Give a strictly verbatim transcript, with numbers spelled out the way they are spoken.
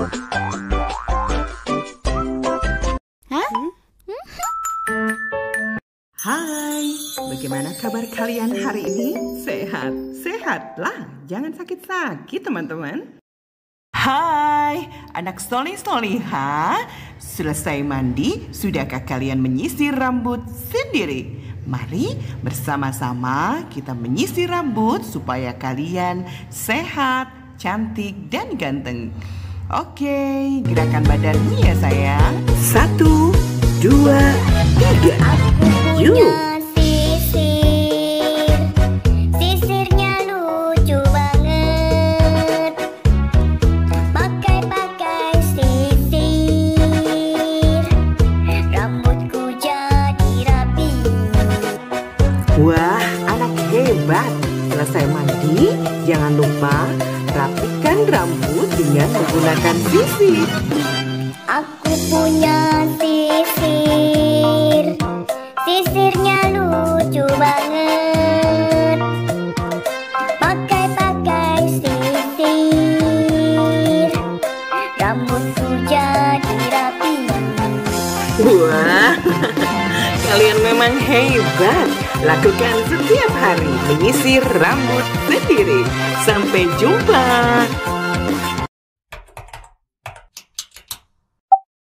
Hah? Hai, bagaimana kabar kalian hari ini? Sehat? Sehatlah, jangan sakit-sakit teman-teman. Hai, anak solih-solihah. Selesai mandi, sudahkah kalian menyisir rambut sendiri? Mari bersama-sama kita menyisir rambut supaya kalian sehat, cantik, dan ganteng. Oke, gerakan badanmu ya sayang. Satu, dua, tiga. Aku punya sisir, sisirnya lucu banget. Pakai-pakai sisir, rambutku jadi rapi. Wah, anak hebat. Selesai mandi, jangan lupa rapikan rambut dengan menggunakan sisir. Aku punya sisir, sisirnya lucu banget. Pakai-pakai sisir, rambutku jadi rapi. Wah, kalian memang hebat. Lakukan setiap hari menyisir rambut sendiri. Sampai jumpa.